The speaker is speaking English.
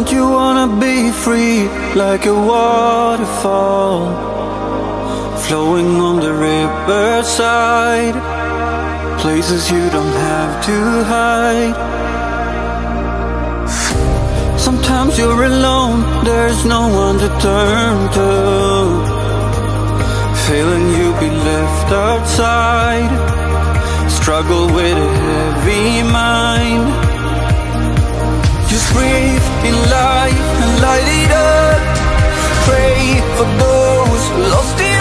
Don't you wanna be free like a waterfall, flowing on the riverside, places you don't have to hide. Sometimes you're alone, there's no one to turn to, feeling you'll be left outside, struggle with a heavy mind. Just breathe in life and light it up, pray for those lost in